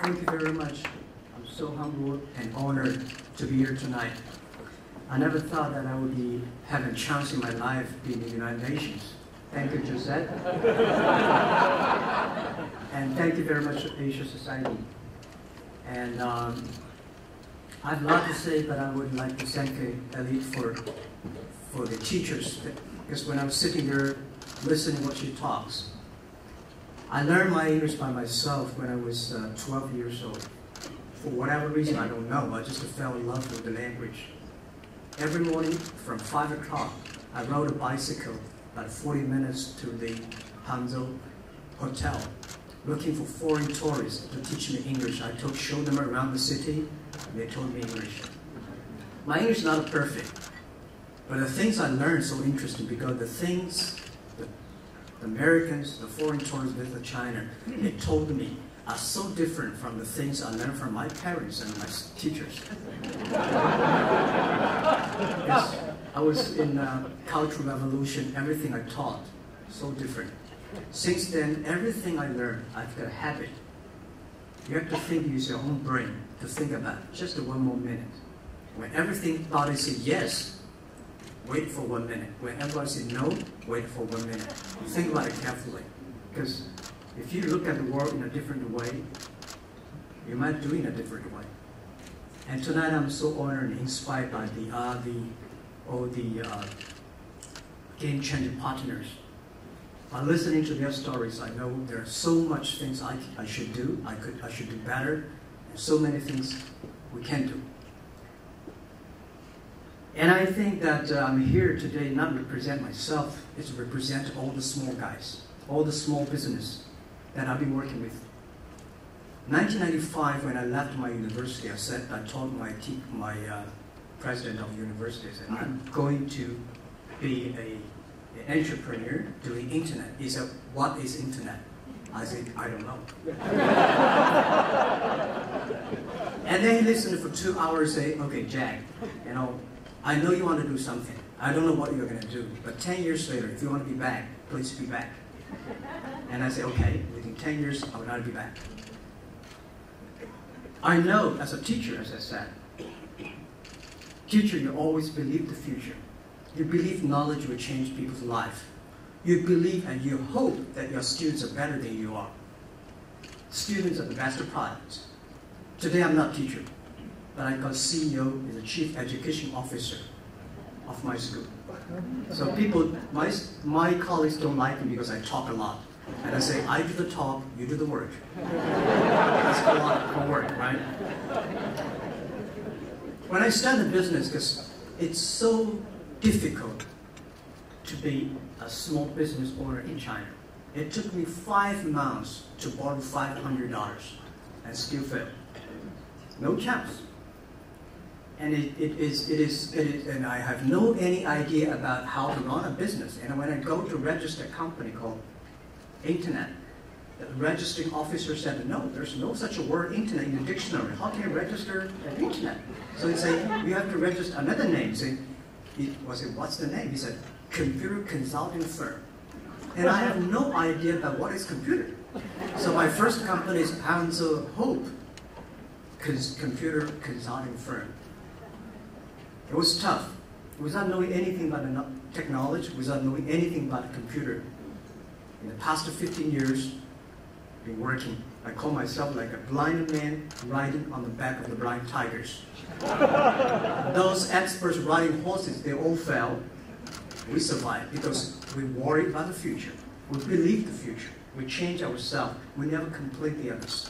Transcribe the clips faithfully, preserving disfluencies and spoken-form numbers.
Thank you very much. I'm so humbled and honored to be here tonight. I never thought that I would be having a chance in my life being in the United Nations. Thank you, Josette. And thank you very much, Asia Society. And um, I have a lot to say, but I would like to thank Elite for, for the teachers. Because when I was sitting there listening to what she talks, I learned my English by myself when I was uh, twelve years old. For whatever reason, I don't know, I just fell in love with the language. Every morning from five o'clock, I rode a bicycle about forty minutes to the Hangzhou hotel, looking for foreign tourists to teach me English. I took, showed them around the city, and they told me English. My English is not perfect, but the things I learned so interesting because the things the, the Americans, the foreign tourists visit China, they told me are so different from the things I learned from my parents and my teachers. Yes, I was in uh, Cultural Revolution, everything I taught, so different. Since then, everything I learned, I've got a habit. You have to think, use your own brain to think about it, just one more minute. When everything body says yes, wait for one minute. When everybody says no, wait for one minute. Think about it carefully, because if you look at the world in a different way, you might do it in a different way. And tonight I'm so honored and inspired by the, uh, the all the uh, game-changing partners. By listening to their stories, I know there are so much things I, I should do, I, could, I should do better, and so many things we can do. And I think that uh, I'm here today not to represent myself, it's to represent all the small guys, all the small business that I've been working with. nineteen ninety-five, when I left my university, I said, I told my, my uh, president of the university, I said, I'm going to be a, an entrepreneur doing internet. He said, what is internet? I said, I don't know. And then he listened for two hours, say, okay, Jack, you know, I know you want to do something. I don't know what you're going to do, but ten years later, if you want to be back, please be back. And I said, okay, within ten years, I will not be back. I know, as a teacher, as I said, teacher, you always believe the future. You believe knowledge will change people's life. You believe and you hope that your students are better than you are. Students are the best products. Today, I'm not a teacher, but I got C E O and the Chief Education Officer of my school. So people, my, my colleagues don't like me because I talk a lot. And I say, I do the talk, you do the work. That's a lot of work, right? When I started business, because it's so difficult to be a small business owner in China. It took me five months to borrow five hundred dollars and still failed. No chance. And it, it, is, it, is, it is, and I have no any idea about how to run a business. And when I go to register a company called Internet, the registering officer said, no, there's no such a word internet in the dictionary. How can you register an internet? So he said, you have to register another name. So he was it, what's the name? He said, computer consulting firm. And I have no idea about what is computer. So my first company is Hangzhou Hope Computer Consulting Firm. It was tough. Without knowing anything about the technology, without knowing anything about the computer. In the past fifteen years, I've been working. I call myself like a blind man riding on the back of the blind tigers. Those experts riding horses, they all fell. We survived because we worry about the future. We believe the future. We change ourselves. We never complete the others.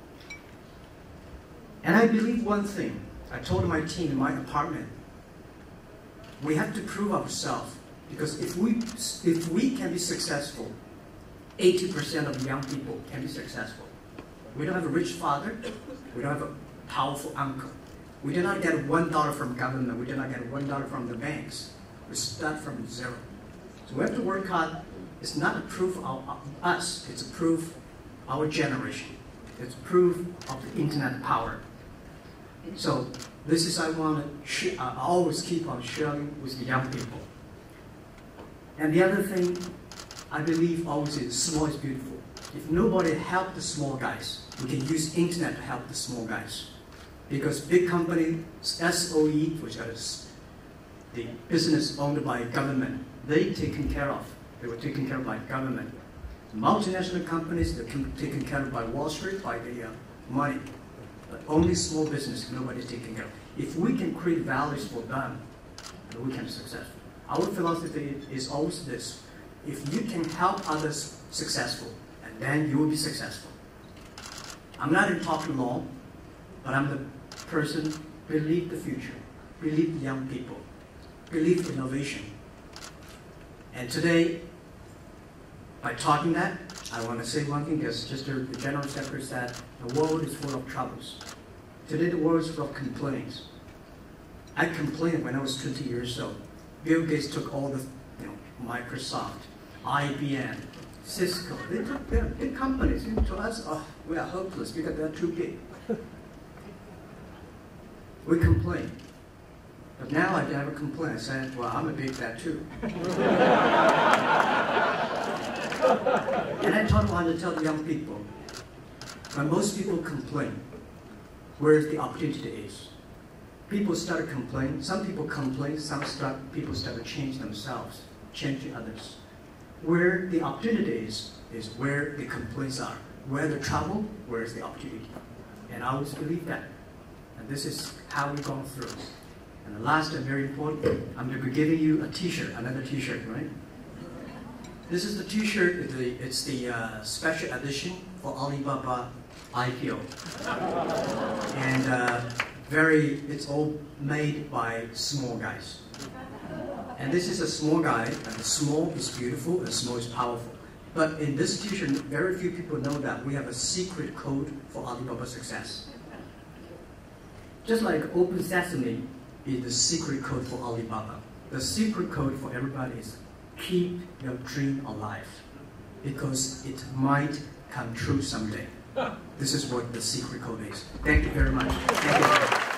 And I believe one thing. I told my team in my apartment, we have to prove ourselves, because if we, if we can be successful, eighty percent of young people can be successful. We don't have a rich father. We don't have a powerful uncle. We do not get one dollar from government. We do not get one dollar from the banks. We start from zero. So we have to work hard. It's not a proof of us. It's a proof of our generation. It's proof of the internet power. So this is I want to I always keep on sharing with the young people. And the other thing, I believe always is small is beautiful. if nobody help the small guys, we can use internet to help the small guys. Because big companies, S O E, which is the business owned by government, they taken care of. They were taken care of by government. Multinational companies, they're taken care of by Wall Street, by the uh, money. But only small business, nobody's taking care of. If we can create values for them, we can be successful. Our philosophy is always this: if you can help others successful, and then you will be successful. I'm not in talking long, but I'm the person believe the future, believe the young people, believe innovation. And today, by talking that, I want to say one thing, because just the General Secretary said, the world is full of troubles. Today the world is full of complaints. I complained when I was twenty years old. Bill Gates took all the, you know, Microsoft, I B M, Cisco, they took their big companies. And to us, oh, we are hopeless because they're too big. We complain. But now I never complain. I said, well, I'm a big fat too. And I taught want to tell the young people, when most people complain, where the opportunity is. People start complaining. Some people complain. Some start, people start to change themselves, changing others. Where the opportunity is, is where the complaints are. Where the trouble, where is the opportunity. And I always believe that. And this is how we've gone through. And the last and very important, I'm going to be giving you a t-shirt, another t-shirt, right? This is the t-shirt, it's the, it's the uh, special edition for Alibaba I P O. And uh, very, it's all made by small guys. And this is a small guy, and small is beautiful, and small is powerful. But in this t-shirt, very few people know that we have a secret code for Alibaba success. Just like Open Sesame is the secret code for Alibaba. The secret code for everybody is keep your dream alive, because it might come true someday. This is what the secret code is. Thank you very much. Thank you.